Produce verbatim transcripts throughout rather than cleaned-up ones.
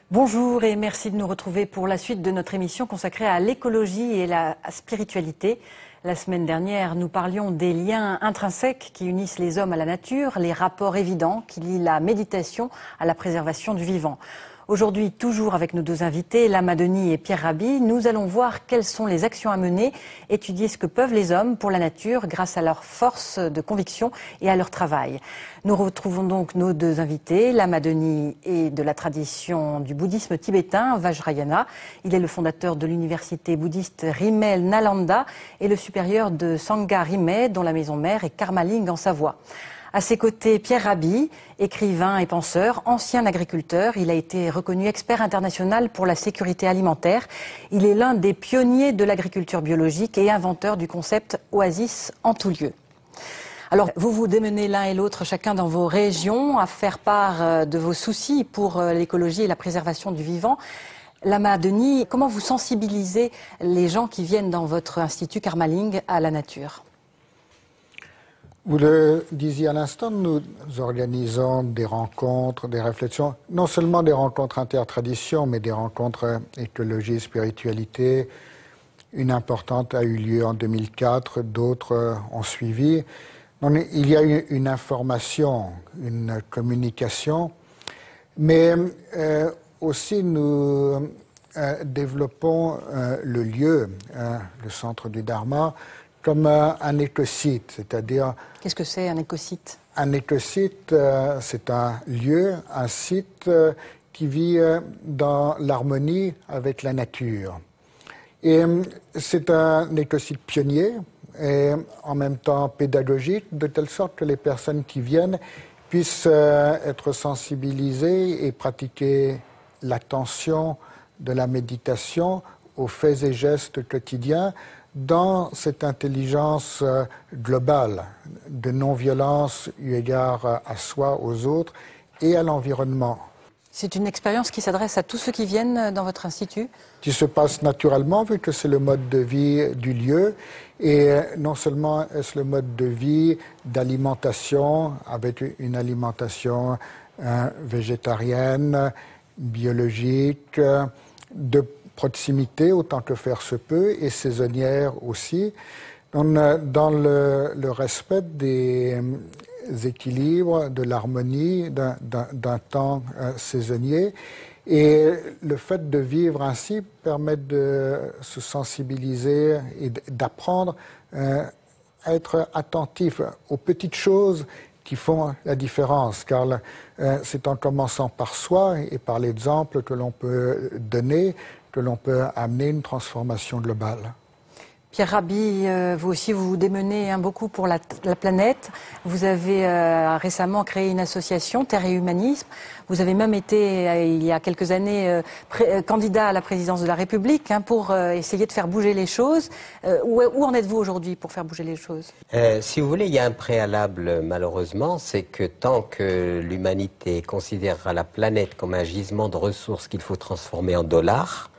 Bonjour et merci de nous retrouver pour la suite de notre émission consacrée à l'écologie et la spiritualité. La semaine dernière, nous parlions des liens intrinsèques qui unissent les hommes à la nature, les rapports évidents qui lient la méditation à la préservation du vivant. Aujourd'hui, toujours avec nos deux invités, Lama Denis et Pierre Rabhi, nous allons voir quelles sont les actions à mener, étudier ce que peuvent les hommes pour la nature grâce à leur force de conviction et à leur travail. Nous retrouvons donc nos deux invités. Lama Denis est de la tradition du bouddhisme tibétain, Vajrayana. Il est le fondateur de l'université bouddhiste Rimel Nalanda et le supérieur de Sangha Rimé, dont la maison mère est Karmaling en Savoie. À ses côtés, Pierre Rabhi, écrivain et penseur, ancien agriculteur. Il a été reconnu expert international pour la sécurité alimentaire. Il est l'un des pionniers de l'agriculture biologique et inventeur du concept Oasis en tout lieu. Alors, vous vous démenez l'un et l'autre, chacun dans vos régions, à faire part de vos soucis pour l'écologie et la préservation du vivant. Lama Denis, comment vous sensibilisez les gens qui viennent dans votre institut Karmaling à la nature ? Vous le disiez à l'instant, nous organisons des rencontres, des réflexions, non seulement des rencontres intertraditions, mais des rencontres écologie, spiritualité. Une importante a eu lieu en deux mille quatre, d'autres ont suivi. Donc, il y a eu une information, une communication, mais euh, aussi nous euh, développons euh, le lieu, euh, le centre du Dharma, comme euh, un écosite, c'est-à-dire... Qu'est-ce que c'est un écosite? Un écosite, euh, c'est un lieu, un site euh, qui vit euh, dans l'harmonie avec la nature. Et euh, c'est un écosite pionnier et en même temps pédagogique, de telle sorte que les personnes qui viennent puissent euh, être sensibilisées et pratiquer l'attention de la méditation aux faits et gestes quotidiens, dans cette intelligence globale de non-violence eu égard à soi, aux autres et à l'environnement. C'est une expérience qui s'adresse à tous ceux qui viennent dans votre institut? Qui se passe naturellement, vu que c'est le mode de vie du lieu. Et non seulement est-ce le mode de vie d'alimentation, avec une alimentation euh, végétarienne, biologique, de proximité autant que faire se peut et saisonnière aussi, dans, dans le, le respect des équilibres, de l'harmonie d'un temps euh, saisonnier. Et le fait de vivre ainsi permet de se sensibiliser et d'apprendre euh, à être attentif aux petites choses qui font la différence, car euh, c'est en commençant par soi et par l'exemple que l'on peut donner que l'on peut amener une transformation globale. Pierre Rabhi, euh, vous aussi, vous vous démenez hein, beaucoup pour la, la planète. Vous avez euh, récemment créé une association, Terre et Humanisme. Vous avez même été, euh, il y a quelques années, euh, pré euh, candidat à la présidence de la République hein, pour euh, essayer de faire bouger les choses. Euh, où, où en êtes-vous aujourd'hui pour faire bouger les choses? euh, Si vous voulez, il y a un préalable, malheureusement, c'est que tant que l'humanité considérera la planète comme un gisement de ressources qu'il faut transformer en dollars,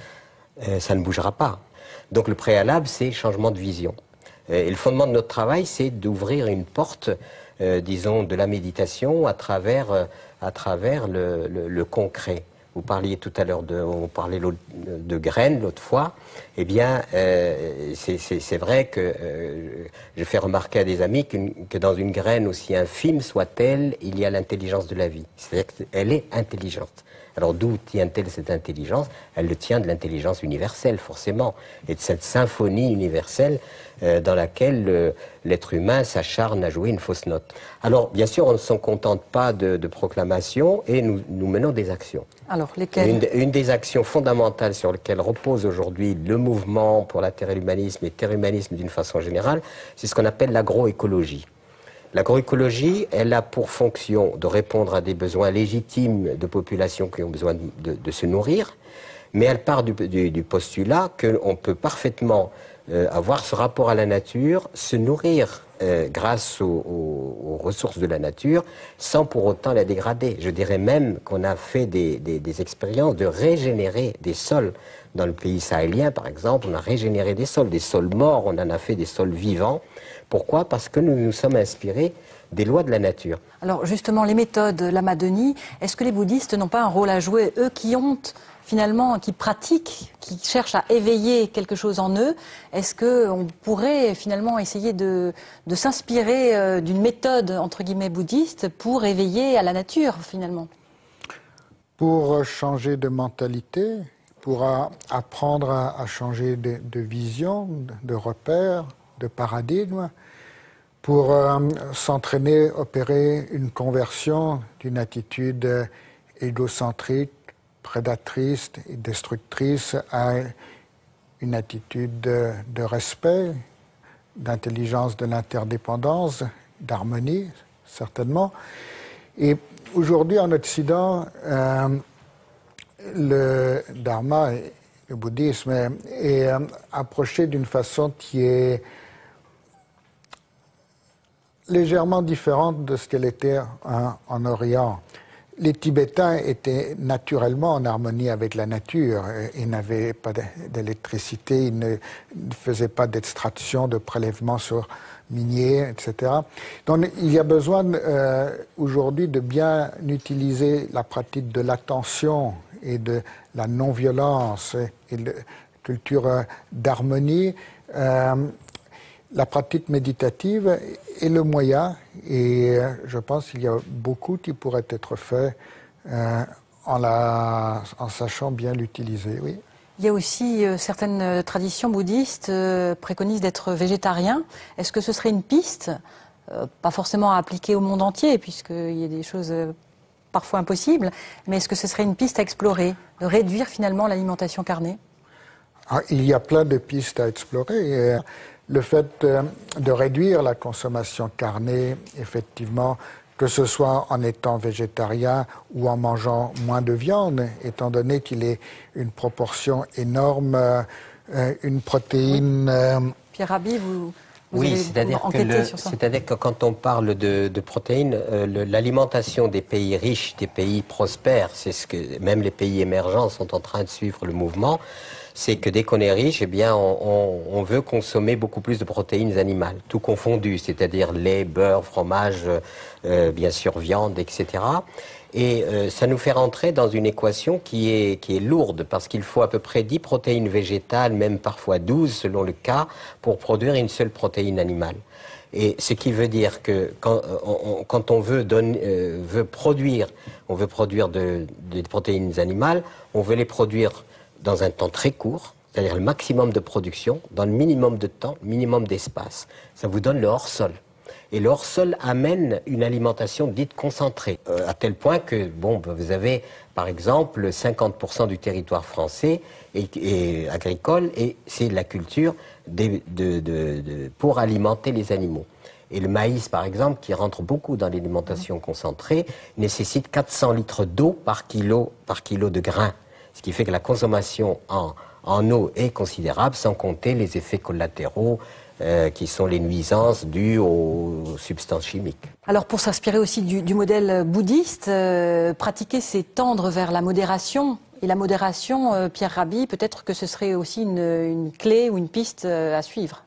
euh, ça ne bougera pas. Donc le préalable, c'est changement de vision. Et le fondement de notre travail, c'est d'ouvrir une porte, euh, disons, de la méditation à travers, euh, à travers le, le, le concret. Vous parliez tout à l'heure de, on parlait de graines l'autre fois. Eh bien, euh, c'est vrai que euh, je fais remarquer à des amis que, que dans une graine aussi infime soit-elle, il y a l'intelligence de la vie. C'est-à-dire qu'elle est intelligente. Alors d'où tient-elle cette intelligence? Elle le tient de l'intelligence universelle, forcément, et de cette symphonie universelle euh, dans laquelle l'être humain s'acharne à jouer une fausse note. Alors, bien sûr, on ne s'en contente pas de, de proclamations et nous, nous menons des actions. Alors, lesquelles? Une, une des actions fondamentales sur lesquelles repose aujourd'hui le mouvement pour la terre et l'humanisme et terre et humanisme d'une façon générale, c'est ce qu'on appelle l'agroécologie. L'agroécologie, elle a pour fonction de répondre à des besoins légitimes de populations qui ont besoin de, de, de se nourrir, mais elle part du, du, du postulat qu'on peut parfaitement euh, avoir ce rapport à la nature, se nourrir euh, grâce aux, aux, aux ressources de la nature, sans pour autant la dégrader. Je dirais même qu'on a fait des, des, des expériences de régénérer des sols. Dans le pays sahélien, par exemple, on a régénéré des sols, des sols morts, on en a fait des sols vivants. Pourquoi? Parce que nous nous sommes inspirés des lois de la nature. Alors justement, les méthodes Lama Denis, est-ce que les bouddhistes n'ont pas un rôle à jouer, eux qui ont finalement, qui pratiquent, qui cherchent à éveiller quelque chose en eux? Est-ce qu'on pourrait finalement essayer de, de s'inspirer euh, d'une méthode, entre guillemets, bouddhiste pour éveiller à la nature, finalement? Pour changer de mentalité, pour apprendre à, à changer de, de vision, de repère, de paradigme, pour euh, s'entraîner, opérer une conversion d'une attitude égocentrique, prédatrice et destructrice à une attitude de, de respect, d'intelligence de l'interdépendance, d'harmonie, certainement. Et aujourd'hui, en Occident, euh, le Dharma, le bouddhisme, est, est euh, approché d'une façon qui est légèrement différente de ce qu'elle était en, en Orient. Les Tibétains étaient naturellement en harmonie avec la nature. Ils n'avaient pas d'électricité, ils ne faisaient pas d'extraction, de prélèvement sur miniers, et cetera. Donc il y a besoin euh, aujourd'hui de bien utiliser la pratique de l'attention et de la non-violence et de culture d'harmonie. Euh, La pratique méditative est le moyen, et je pense qu'il y a beaucoup qui pourrait être fait euh, en, la, en sachant bien l'utiliser. Oui. Il y a aussi euh, certaines traditions bouddhistes euh, préconisent d'être végétarien. Est-ce que ce serait une piste, euh, pas forcément à appliquer au monde entier, puisqu'il y a des choses euh, parfois impossibles, mais est-ce que ce serait une piste à explorer, de réduire finalement l'alimentation carnée? Ah, il y a plein de pistes à explorer. Et le fait de réduire la consommation carnée, effectivement, que ce soit en étant végétarien ou en mangeant moins de viande, étant donné qu'il est une proportion énorme, euh, une protéine... Euh... Pierre Rabhi, vous, vous oui, avez c'est-à-dire enquêté que, le, sur ça. c'est-à-dire que quand on parle de, de protéines, euh, le, l'alimentation des pays riches, des pays prospères, c'est ce que même les pays émergents sont en train de suivre le mouvement, c'est que dès qu'on est riche, eh bien, on, on, on veut consommer beaucoup plus de protéines animales, tout confondu, c'est-à-dire lait, beurre, fromage, euh, bien sûr viande, et cetera. Et euh, ça nous fait rentrer dans une équation qui est, qui est lourde, parce qu'il faut à peu près dix protéines végétales, même parfois douze selon le cas, pour produire une seule protéine animale. Et ce qui veut dire que quand on, quand on veut, donner, euh, veut produire, on veut produire de, de protéines animales, on veut les produire dans un temps très court, c'est-à-dire le maximum de production, dans le minimum de temps, minimum d'espace. Ça vous donne le hors-sol. Et le hors-sol amène une alimentation dite concentrée, euh, à tel point que, bon, vous avez, par exemple, cinquante pour cent du territoire français et, et agricole, et c'est la culture des, de, de, de, pour alimenter les animaux. Et le maïs, par exemple, qui rentre beaucoup dans l'alimentation concentrée, nécessite quatre cents litres d'eau par kilo, par kilo de grains. Ce qui fait que la consommation en, en eau est considérable, sans compter les effets collatéraux euh, qui sont les nuisances dues aux, aux substances chimiques. Alors pour s'inspirer aussi du, du modèle bouddhiste, euh, pratiquer c'est tendre vers la modération. Et la modération, euh, Pierre Rabhi, peut-être que ce serait aussi une, une clé ou une piste euh, à suivre.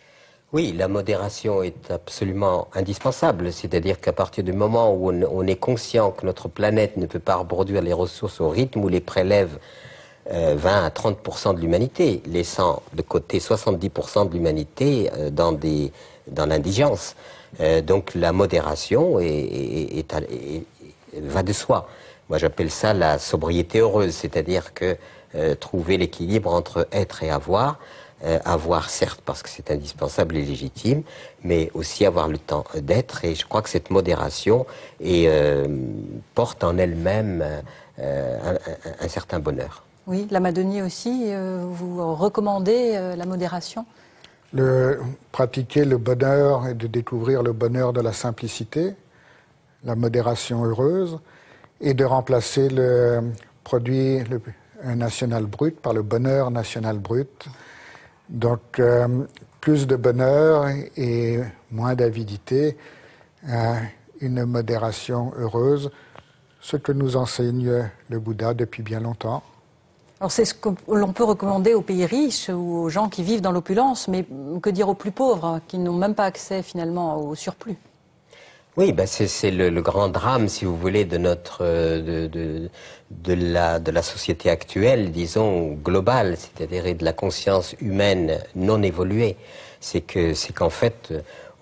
Oui, la modération est absolument indispensable. C'est-à-dire qu'à partir du moment où on, on est conscient que notre planète ne peut pas produire les ressources au rythme où les prélève euh, vingt à trente pour cent de l'humanité, laissant de côté soixante-dix pour cent de l'humanité euh, dans, des, dans l'indigence. Euh, donc la modération est, est, est, est, va de soi. Moi j'appelle ça la sobriété heureuse, c'est-à-dire que euh, trouver l'équilibre entre être et avoir. Euh, avoir certes parce que c'est indispensable et légitime, mais aussi avoir le temps d'être, et je crois que cette modération est, euh, porte en elle-même euh, un, un, un certain bonheur. Oui, Lama Denis aussi, euh, vous recommandez euh, la modération? Le, pratiquer le bonheur et de découvrir le bonheur de la simplicité, la modération heureuse, et de remplacer le produit le, national brut par le bonheur national brut. Donc, euh, plus de bonheur et moins d'avidité, euh, une modération heureuse, ce que nous enseigne le Bouddha depuis bien longtemps. Alors c'est ce que l'on peut recommander aux pays riches ou aux gens qui vivent dans l'opulence, mais que dire aux plus pauvres, qui n'ont même pas accès finalement au surplus? Oui, ben c'est le, le grand drame, si vous voulez, de notre de, de, de, la, de la société actuelle, disons, globale, c'est-à-dire de la conscience humaine non évoluée. C'est que c'est qu'en fait,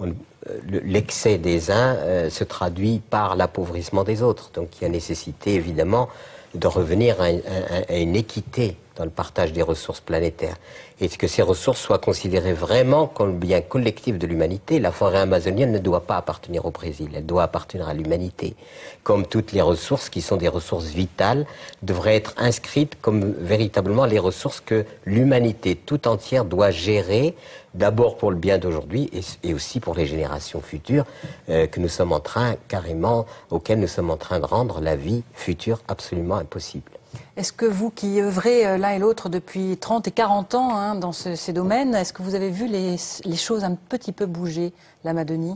l'excès des uns euh, se traduit par l'appauvrissement des autres. Donc il y a nécessité, évidemment, de revenir à, à, à une équité dans le partage des ressources planétaires. Et que ces ressources soient considérées vraiment comme le bien collectif de l'humanité. La forêt amazonienne ne doit pas appartenir au Brésil, elle doit appartenir à l'humanité. Comme toutes les ressources qui sont des ressources vitales, devraient être inscrites comme véritablement les ressources que l'humanité tout entière doit gérer, d'abord pour le bien d'aujourd'hui et, et aussi pour les générations futures euh, que nous sommes en train, carrément, auxquelles nous sommes en train de rendre la vie future absolument impossible. Est-ce que vous qui œuvrez l'un et l'autre depuis trente et quarante ans hein, dans ce, ces domaines, est-ce que vous avez vu les, les choses un petit peu bouger, l'Amazonie?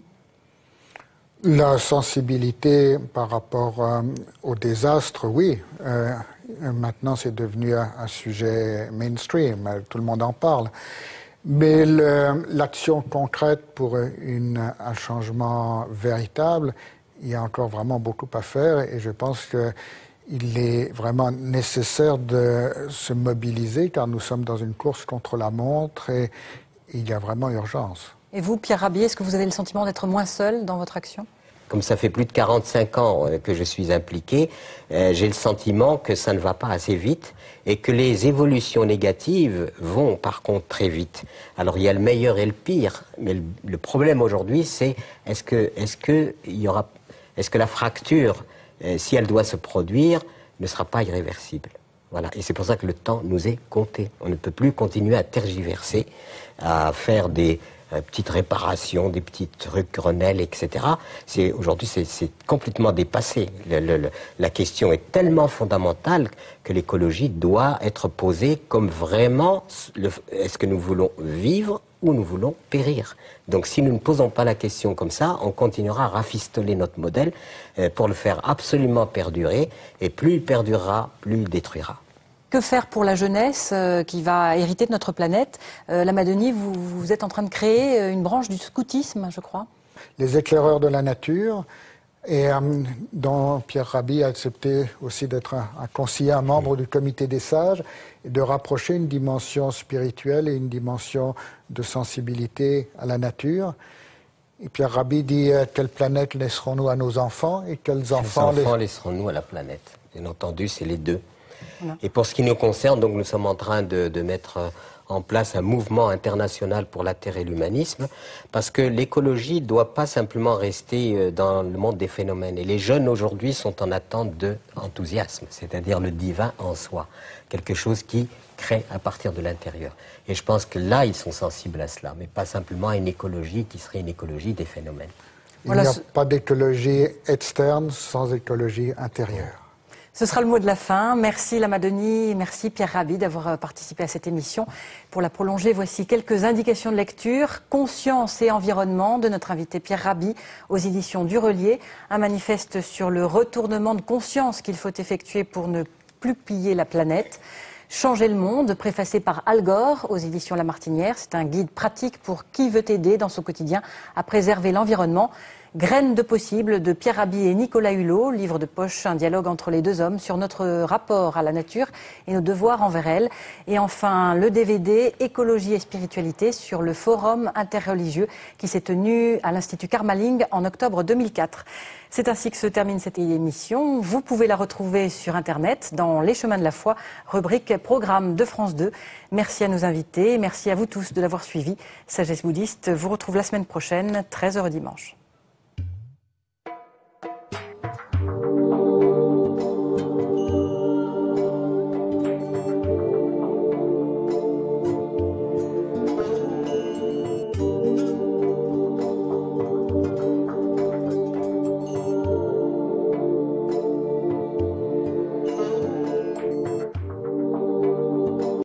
La sensibilité par rapport euh, au désastre, oui. Euh, maintenant, c'est devenu un, un sujet mainstream, tout le monde en parle. Mais l'action concrète pour une, un changement véritable, il y a encore vraiment beaucoup à faire et je pense que il est vraiment nécessaire de se mobiliser car nous sommes dans une course contre la montre et il y a vraiment urgence. Et vous, Pierre Rabhi, est-ce que vous avez le sentiment d'être moins seul dans votre action? Comme ça fait plus de quarante-cinq ans que je suis impliqué, euh, j'ai le sentiment que ça ne va pas assez vite et que les évolutions négatives vont par contre très vite. Alors il y a le meilleur et le pire, mais le, le problème aujourd'hui c'est est-ce que, est-ce que il y aura, est-ce que la fracture, euh, si elle doit se produire, ne sera pas irréversible. Voilà. Et c'est pour ça que le temps nous est compté. On ne peut plus continuer à tergiverser, à faire des euh, petites réparations, des petits trucs Grenelle, et cetera. C'est, aujourd'hui, c'est complètement dépassé. Le, le, le, la question est tellement fondamentale que l'écologie doit être posée comme vraiment est-ce que nous voulons vivre ou nous voulons périr. Donc si nous ne posons pas la question comme ça, on continuera à rafistoler notre modèle euh, pour le faire absolument perdurer, et plus il perdurera, plus il détruira. Que faire pour la jeunesse euh, qui va hériter de notre planète? euh, L'Amazonie, vous, vous êtes en train de créer une branche du scoutisme, je crois. Les éclaireurs de la nature, et euh, dont Pierre Rabhi a accepté aussi d'être un, un conseiller, un membre du comité des sages, et de rapprocher une dimension spirituelle et une dimension de sensibilité à la nature. Et Pierre Rabhi dit euh, quelle planète laisserons-nous à nos enfants et quels, quels enfants, enfants les... laisserons-nous à la planète. Bien entendu, c'est les deux. Voilà. Et pour ce qui nous concerne, donc nous sommes en train de, de mettre en place un mouvement international pour la Terre et l'humanisme, parce que l'écologie ne doit pas simplement rester dans le monde des phénomènes. Et les jeunes aujourd'hui sont en attente de enthousiasme, c'est-à-dire le divin en soi, quelque chose qui crée à partir de l'intérieur. Et je pense que là, ils sont sensibles à cela, mais pas simplement à une écologie qui serait une écologie des phénomènes. Il voilà, n'y a pas d'écologie externe sans écologie intérieure. Ce sera le mot de la fin. Merci l'Amazonie, merci Pierre Rabhi d'avoir participé à cette émission. Pour la prolonger, voici quelques indications de lecture. Conscience et environnement de notre invité Pierre Rabhi aux éditions du Relier. Un manifeste sur le retournement de conscience qu'il faut effectuer pour ne plus piller la planète. Changer le monde, préfacé par Al Gore aux éditions La Martinière. C'est un guide pratique pour qui veut aider dans son quotidien à préserver l'environnement. Graines de possible de Pierre Rabhi et Nicolas Hulot, livre de poche, un dialogue entre les deux hommes sur notre rapport à la nature et nos devoirs envers elle. Et enfin, le D V D Écologie et spiritualité sur le forum interreligieux qui s'est tenu à l'Institut Karmaling en octobre deux mille quatre. C'est ainsi que se termine cette émission. Vous pouvez la retrouver sur Internet dans Les Chemins de la Foi, rubrique Programme de France deux. Merci à nos invités, merci à vous tous de l'avoir suivi. Sagesse bouddhiste vous retrouve la semaine prochaine, treize heures dimanche.